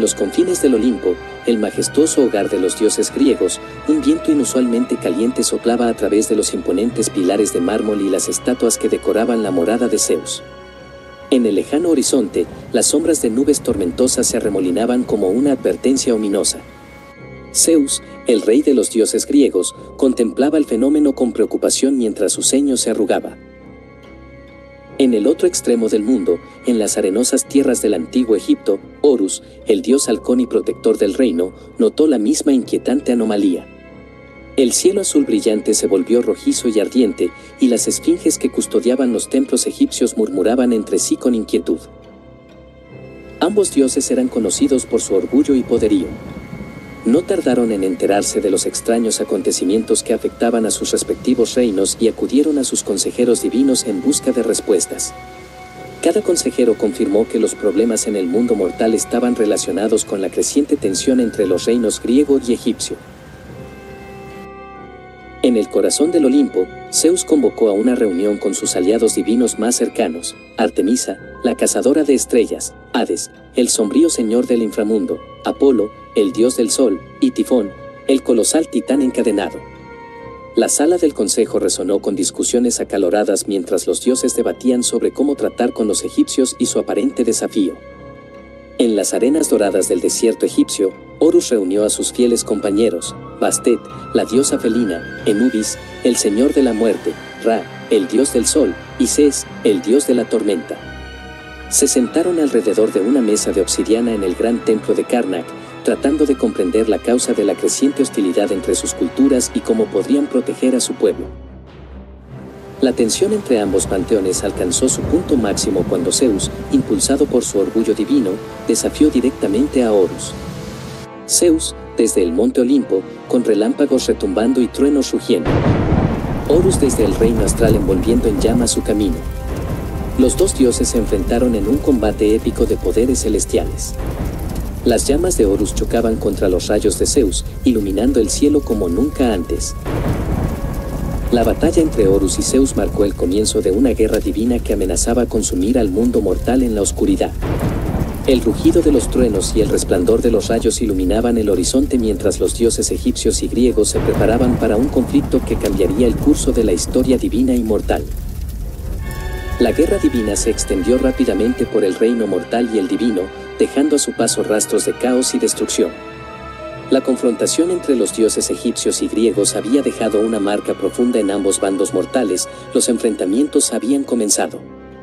los confines del Olimpo, el majestuoso hogar de los dioses griegos, un viento inusualmente caliente soplaba a través de los imponentes pilares de mármol y las estatuas que decoraban la morada de Zeus. En el lejano horizonte, las sombras de nubes tormentosas se arremolinaban como una advertencia ominosa. Zeus, el rey de los dioses griegos, contemplaba el fenómeno con preocupación mientras su ceño se arrugaba. En el otro extremo del mundo, en las arenosas tierras del antiguo Egipto, Horus, el dios halcón y protector del reino, notó la misma inquietante anomalía. El cielo azul brillante se volvió rojizo y ardiente, y las esfinges que custodiaban los templos egipcios murmuraban entre sí con inquietud. Ambos dioses eran conocidos por su orgullo y poderío. No tardaron en enterarse de los extraños acontecimientos que afectaban a sus respectivos reinos y acudieron a sus consejeros divinos en busca de respuestas. Cada consejero confirmó que los problemas en el mundo mortal estaban relacionados con la creciente tensión entre los reinos griego y egipcio. En el corazón del Olimpo, Zeus convocó a una reunión con sus aliados divinos más cercanos: Artemisa, la cazadora de estrellas; Hades, el sombrío señor del inframundo; Apolo, el dios del sol; y Tifón, el colosal titán encadenado. La sala del consejo resonó con discusiones acaloradas mientras los dioses debatían sobre cómo tratar con los egipcios y su aparente desafío. En las arenas doradas del desierto egipcio, Horus reunió a sus fieles compañeros: Bastet, la diosa felina; Anubis, el señor de la muerte; Ra, el dios del sol; y Ses, el dios de la tormenta. Se sentaron alrededor de una mesa de obsidiana en el gran templo de Karnak, tratando de comprender la causa de la creciente hostilidad entre sus culturas y cómo podrían proteger a su pueblo. La tensión entre ambos panteones alcanzó su punto máximo cuando Zeus, impulsado por su orgullo divino, desafió directamente a Horus. Zeus, desde el monte Olimpo, con relámpagos retumbando y truenos rugiendo. Horus desde el reino astral envolviendo en llamas su camino. Los dos dioses se enfrentaron en un combate épico de poderes celestiales. Las llamas de Horus chocaban contra los rayos de Zeus, iluminando el cielo como nunca antes. La batalla entre Horus y Zeus marcó el comienzo de una guerra divina que amenazaba consumir al mundo mortal en la oscuridad. El rugido de los truenos y el resplandor de los rayos iluminaban el horizonte mientras los dioses egipcios y griegos se preparaban para un conflicto que cambiaría el curso de la historia divina y mortal. La guerra divina se extendió rápidamente por el reino mortal y el divino, dejando a su paso rastros de caos y destrucción. La confrontación entre los dioses egipcios y griegos había dejado una marca profunda en ambos bandos mortales. Los enfrentamientos habían comenzado.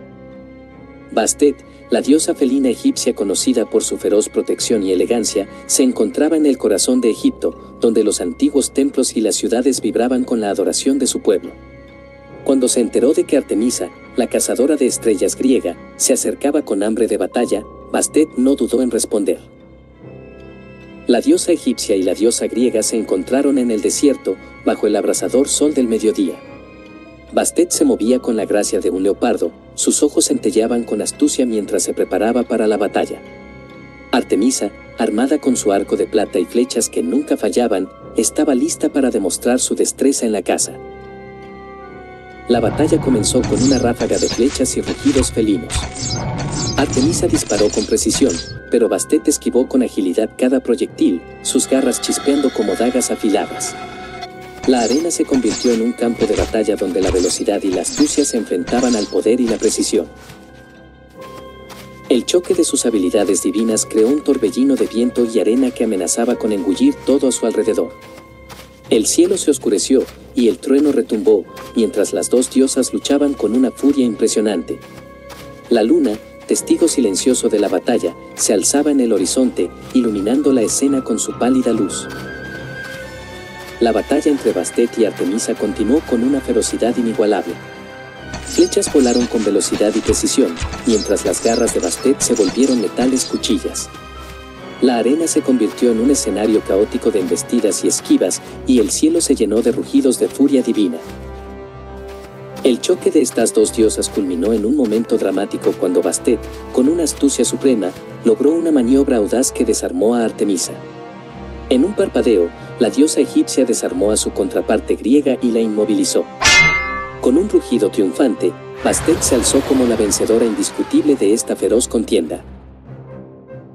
Bastet, la diosa felina egipcia conocida por su feroz protección y elegancia, se encontraba en el corazón de Egipto, donde los antiguos templos y las ciudades vibraban con la adoración de su pueblo. Cuando se enteró de que Artemisa, la cazadora de estrellas griega, se acercaba con hambre de batalla, Bastet no dudó en responder. La diosa egipcia y la diosa griega se encontraron en el desierto, bajo el abrasador sol del mediodía. Bastet se movía con la gracia de un leopardo, sus ojos centelleaban con astucia mientras se preparaba para la batalla. Artemisa, armada con su arco de plata y flechas que nunca fallaban, estaba lista para demostrar su destreza en la caza. La batalla comenzó con una ráfaga de flechas y rugidos felinos. Artemisa disparó con precisión, pero Bastet esquivó con agilidad cada proyectil, sus garras chispeando como dagas afiladas. La arena se convirtió en un campo de batalla donde la velocidad y la astucia se enfrentaban al poder y la precisión. El choque de sus habilidades divinas creó un torbellino de viento y arena que amenazaba con engullir todo a su alrededor. El cielo se oscureció, y el trueno retumbó, mientras las dos diosas luchaban con una furia impresionante. La luna, testigo silencioso de la batalla, se alzaba en el horizonte, iluminando la escena con su pálida luz. La batalla entre Bastet y Artemisa continuó con una ferocidad inigualable. Flechas volaron con velocidad y precisión, mientras las garras de Bastet se volvieron letales cuchillas. La arena se convirtió en un escenario caótico de embestidas y esquivas, y el cielo se llenó de rugidos de furia divina. El choque de estas dos diosas culminó en un momento dramático cuando Bastet, con una astucia suprema, logró una maniobra audaz que desarmó a Artemisa. En un parpadeo, la diosa egipcia desarmó a su contraparte griega y la inmovilizó. Con un rugido triunfante, Bastet se alzó como la vencedora indiscutible de esta feroz contienda.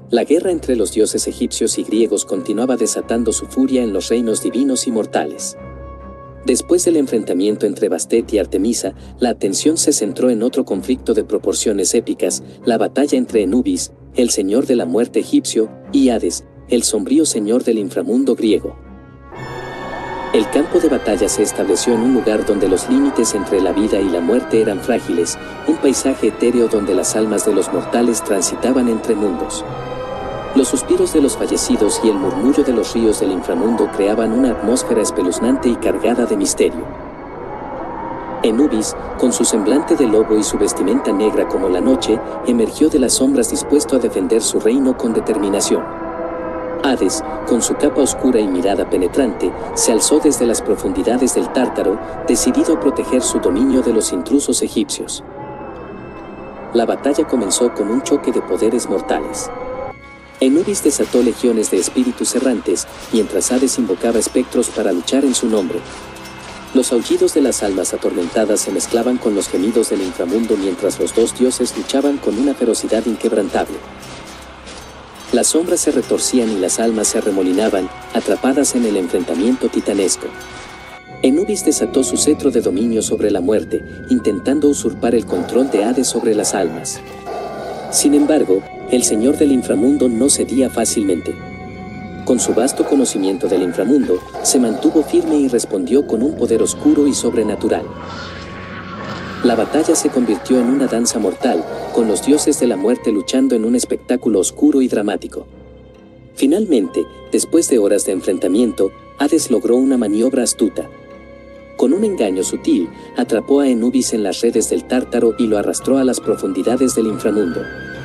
La guerra entre los dioses egipcios y griegos continuaba desatando su furia en los reinos divinos y mortales. Después del enfrentamiento entre Bastet y Artemisa, la atención se centró en otro conflicto de proporciones épicas, la batalla entre Anubis, el señor de la muerte egipcio, y Hades, el sombrío señor del inframundo griego. El campo de batalla se estableció en un lugar donde los límites entre la vida y la muerte eran frágiles, un paisaje etéreo donde las almas de los mortales transitaban entre mundos. Los suspiros de los fallecidos y el murmullo de los ríos del inframundo creaban una atmósfera espeluznante y cargada de misterio. Anubis, con su semblante de lobo y su vestimenta negra como la noche, emergió de las sombras dispuesto a defender su reino con determinación. Hades, con su capa oscura y mirada penetrante, se alzó desde las profundidades del Tártaro, decidido a proteger su dominio de los intrusos egipcios. La batalla comenzó con un choque de poderes mortales. Anubis desató legiones de espíritus errantes, mientras Hades invocaba espectros para luchar en su nombre. Los aullidos de las almas atormentadas se mezclaban con los gemidos del inframundo mientras los dos dioses luchaban con una ferocidad inquebrantable. Las sombras se retorcían y las almas se arremolinaban, atrapadas en el enfrentamiento titanesco. Anubis desató su cetro de dominio sobre la muerte, intentando usurpar el control de Hades sobre las almas. Sin embargo, el señor del inframundo no cedía fácilmente. Con su vasto conocimiento del inframundo, se mantuvo firme y respondió con un poder oscuro y sobrenatural. La batalla se convirtió en una danza mortal, con los dioses de la muerte luchando en un espectáculo oscuro y dramático. Finalmente, después de horas de enfrentamiento, Hades logró una maniobra astuta. Con un engaño sutil, atrapó a Anubis en las redes del Tártaro y lo arrastró a las profundidades del inframundo.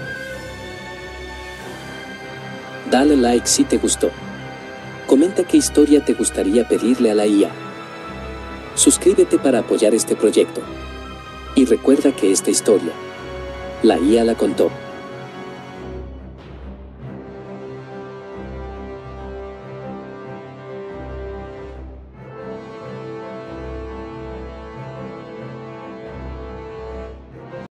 Dale like si te gustó. Comenta qué historia te gustaría pedirle a la IA. Suscríbete para apoyar este proyecto. Y recuerda que esta historia, la IA la contó.